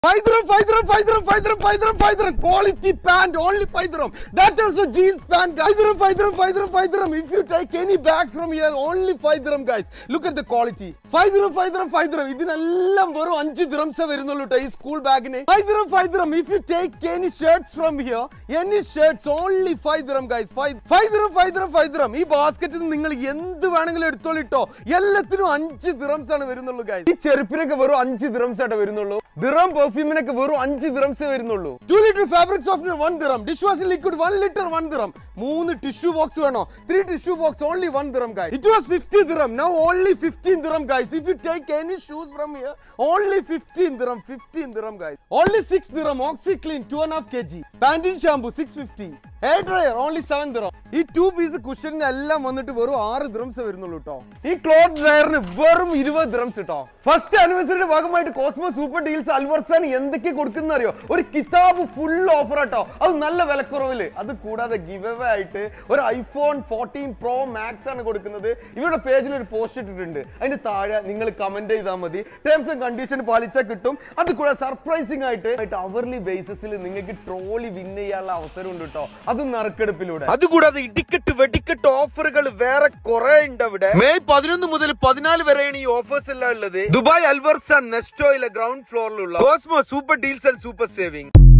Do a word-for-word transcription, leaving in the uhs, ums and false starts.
five dirham, five dirham, five dirham, five dirham, five dirham, five dirham. Quality pant, only five dirham. That also jeans pant, guys. five dirham, five dirham, five dirham, five dirham. If you take any bags from here, only five dirham, guys. Look at the quality. five dirham, five dirham, five dirham. ഇതിനെല്ലാം വെറും അഞ്ച് dirhams വരുന്നുള്ളൂ ട്ടോ ഈ school ബാഗിന്. five dirham, five dirham. If you take any shirts from here, any shirts, only five dirham, guys. five, five dirham, five dirham, five dirham. ഈ ബാസ്ക്കറ്റിൽ നിങ്ങൾ എന്ത് വേണമെങ്കിലും എടുത്തോളിട്ടോ. എല്ലാത്തിനും അഞ്ച് dirhams ആണ് വരുന്നുള്ളൂ, guys. ഈ ചെരുപ്പിനൊക്കെ വെറും അഞ്ച് dirhams ആയിട്ട് വരുന്നുള്ളൂ. dirham perfume-നൊക്കെ വെറും അഞ്ച് dirhams വരുന്നുള്ളൂ. two liter fabric softener one dirham. Dishwashing liquid one liter one dirham. മൂന്ന് tissue box വേണോ? three tissue box only one dirham, guys. It was fifty dirham. Now only fifteen dirham, guys. If you take any shoes from here, only fifteen dirham. fifteen dirham, guys. Only six dirham. OxyClean two and a half kilograms. Pantene shampoo six fifty. Hair dryer only seven dirham. ഈ two piece cushion എല്ലാം വന്നിട്ട് വെറും ആറ് dirhams വരുന്നുള്ളൂ ട്ടോ. ഈ cloth ഡ്രയറിന് വെറും ഇരുപത് dirhams ട്ടോ. ഫസ്റ്റ് ആനിവേഴ്സറിയുടെ ഭാഗമായിട്ട് കോസ്മോ സൂപ്പർ ഡീൽസ് അൽവർസാൻ എന്തൊക്കെ കൊടുക്കുന്ന അറിയോ? ഒരു കിതാബ് ഫുൾ ഓഫർ ആട്ടോ. അത് നല്ല വിലക്കുറവില്. അത് കൂടാതെ ഗിവ് അവേ ആയിട്ട് ഒരു ഐഫോൺ ഫോർട്ടീൻ പ്രോ മാക്സ് ആണ് കൊടുക്കുന്നത്. ഇവരുടെ പേജിൽ ഒരു പോസ്റ്റ് ഇട്ടിട്ടുണ്ട്. അതിന്റെ താഴെ നിങ്ങൾ കമന്റ് ചെയ്താൽ മതി. ടേംസ് ആൻഡ് കണ്ടീഷൻ പാലിച്ചാൽ കിട്ടും. അത് കൂടാതെ സർപ്രൈസിംഗ് ആയിട്ട് അവർലി ബേസിസിൽ നിങ്ങൾക്ക് ട്രോളി വിൻ ചെയ്യാനുള്ള അവസരം ഉണ്ട് കേട്ടോ. അതും നറുക്കെടുപ്പിലൂടെ. അതുകൂടാതെ ഇടിക്കെട്ട് വെടിക്കെട്ട് ഓഫറുകൾ വേറെ കുറെ ഉണ്ട് അവിടെ. മെയ് പതിനൊന്ന് മുതൽ പതിനാല് വരെയാണ് ഈ ഓഫേഴ്സ് എല്ലാം ഉള്ളത്. ദുബായ് അൽവർസാൻ നെസ്റ്റോയിലെ ഗ്രൗണ്ട് ഫ്ലോറിലുള്ള Cosmo super deals and super saving.